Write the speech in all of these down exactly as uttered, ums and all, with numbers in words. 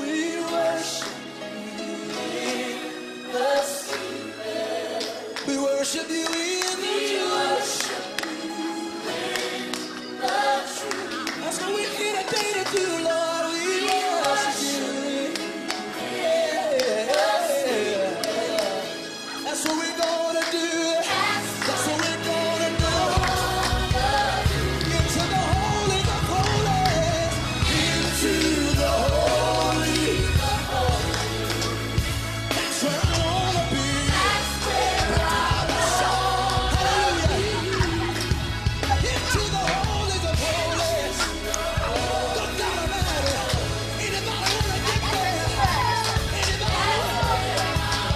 We worship you in the Spirit. We worship you in the truth. That's what we're here today to do, Lord. We worship you. Yeah. That's what we're gonna do. That's what we're gonna do. Into the holy of holies. Into the holy of holies. That's where I wanna be. That's where I belong. Hallelujah. Into the holy of holies. Good God Almighty. Anybody wanna get there? Anybody wanna?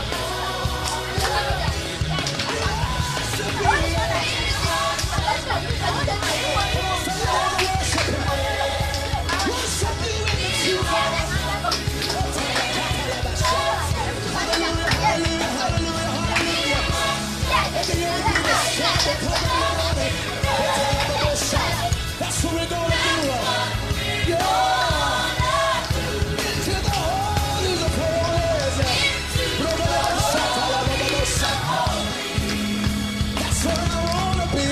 That's what we're gonna do. Yeah. Into the holies of holies. That's where I wanna be.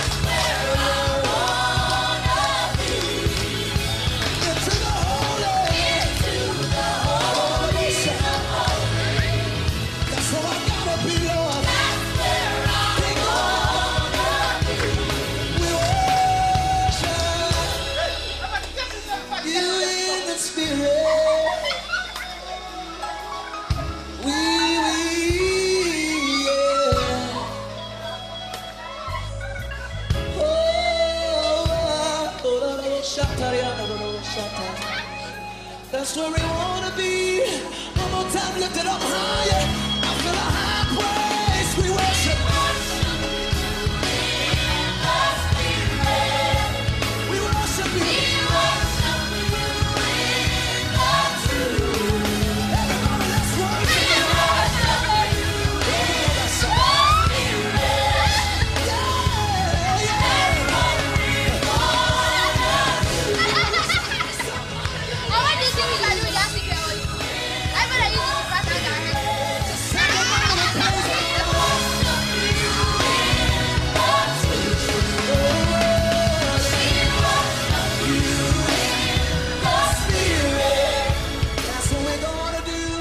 Into the holies. That's where I gotta be, Lord. Big Lord. We worship you in the Spirit. We, we, yeah. Oh, oh, oh, that's where we wanna be. One more time, lift it up higher. I feel a high praise. We worship. We worship you. Everybody, let's worship you. Yeah, yeah. That's what we're gonna do.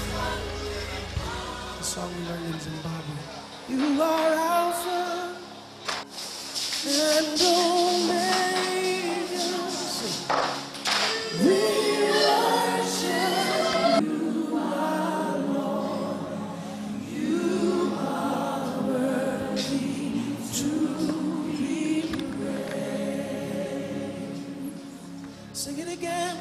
The song we learned in Zimbabwe. You are Alpha and Omega. We worship you, our Lord. You are worthy to be praised. Sing it again.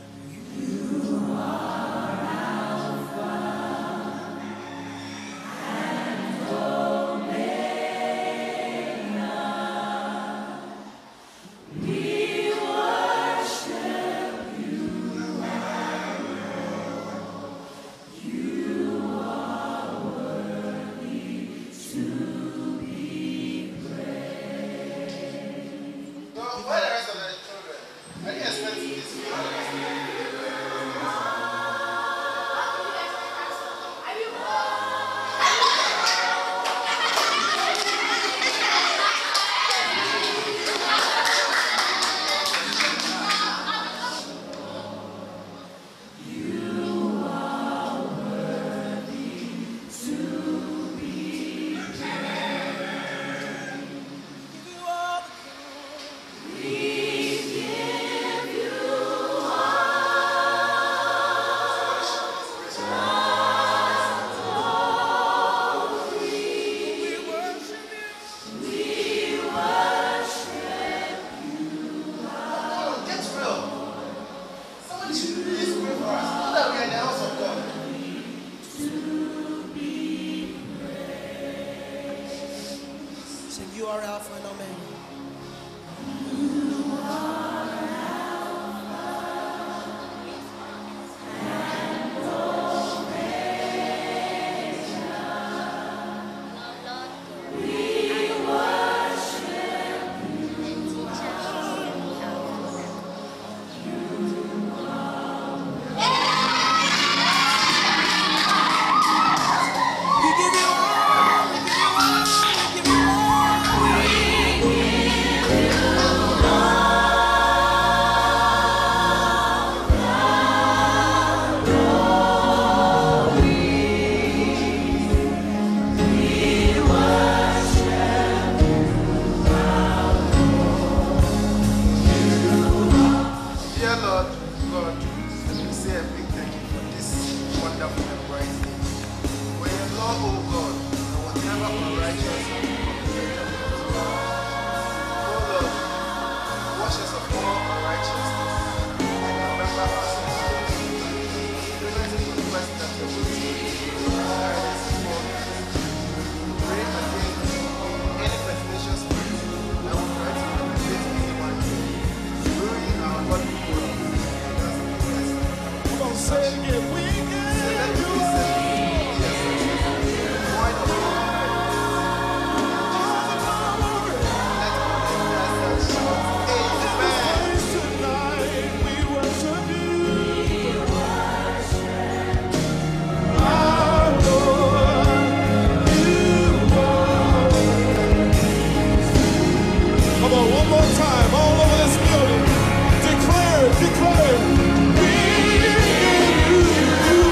Sing, you are Alpha and Omega. Yeah! Say it again. We give you one more time, all over this building. Declare it, declare it. We give you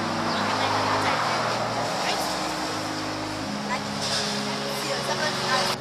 Like,